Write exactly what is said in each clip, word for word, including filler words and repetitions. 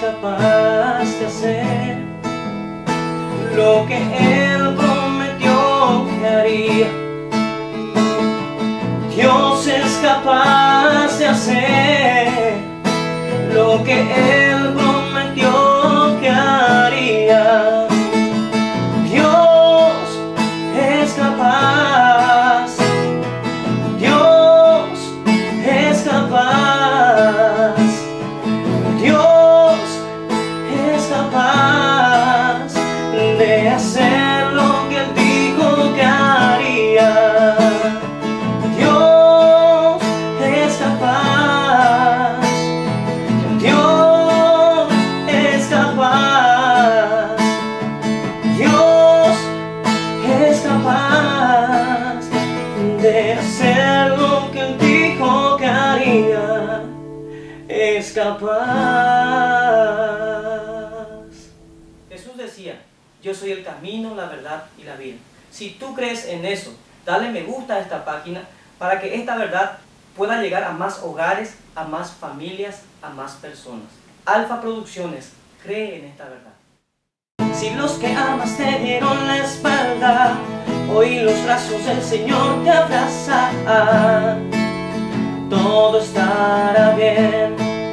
capaz de hacer lo que Él prometió que haría. Dios es capaz de hacer lo que Él prometió que haría. Dios es capaz, Dios es capaz, Dios es capaz de hacer lo que Él dijo que haría. Dios es capaz, Dios es capaz, Dios es capaz de hacer lo que Él dijo que haría. Es capaz. Jesús decía: yo soy el camino, la verdad y la vida. Si tú crees en eso, dale me gusta a esta página para que esta verdad pueda llegar a más hogares, a más familias, a más personas. Alfa Producciones cree en esta verdad. Si los que amas te dieron la espalda, hoy los brazos del Señor te abrazan. Todo estará bien.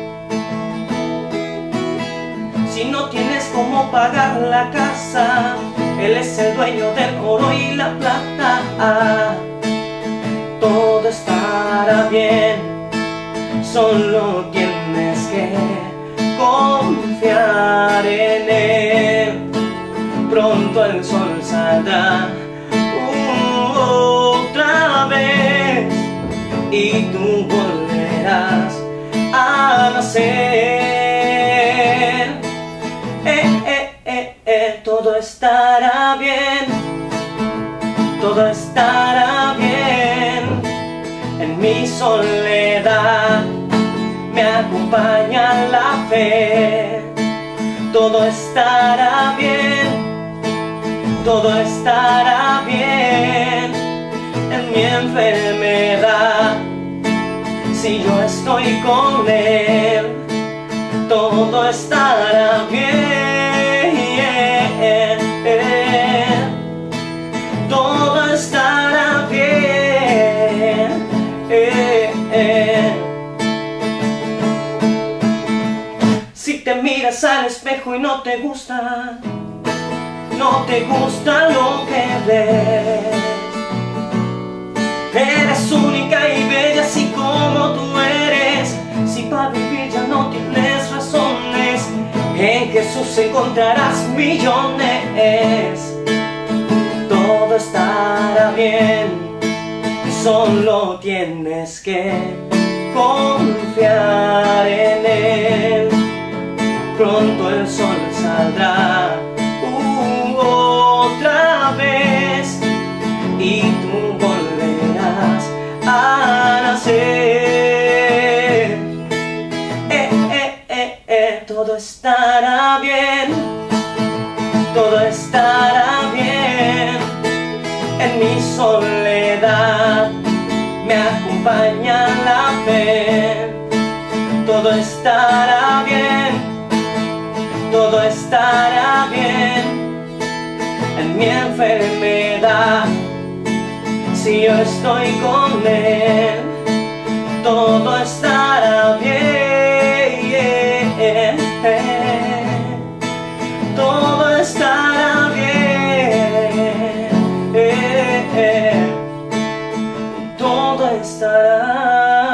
Si no tienes cómo pagar la casa, Él es el dueño del oro y la plata. Todo estará bien. Solo tienes que confiar en Él. Pronto el sol saldrá uh, otra vez y tú volverás a nacer. Eh, eh, eh, eh, todo estará bien, todo estará bien. En mi soledad me acompaña la fe. Todo estará bien, todo estará bien. En mi enfermedad, si yo estoy con Él, todo estará bien. Todo estará bien. Si te miras al espejo y no te gusta, no te gusta lo que ves, eres única y bella así como tú eres. Si para vivir ya no tienes razones, en Jesús encontrarás millones. Todo estará bien, solo tienes que confiar en Él. Pronto el sol saldrá uh, otra vez y tú volverás a nacer. Eh, eh, eh, eh, todo estará bien, todo estará bien. En mi soledad me acompaña la fe. Todo estará bien, todo estará bien. En mi enfermedad, si yo estoy con Él, todo estará bien. Todo estará bien. Todo estará